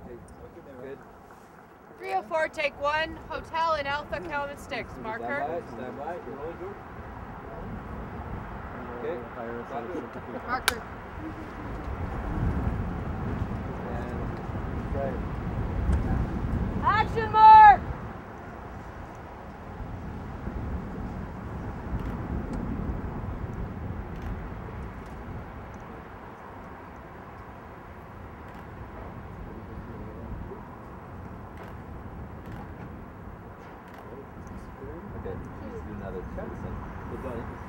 Good. 304, take 1. Hotel in Alpha, Kelvin Sticks. Marker. Stand by. You're rolling, George. Okay. Marker. And right. Action mark! Okay, let's do another check. We're done.